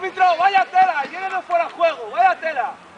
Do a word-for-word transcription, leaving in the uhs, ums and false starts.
¡Árbitro, vaya tela! ¡Llévenos fuera de juego! ¡Vaya tela!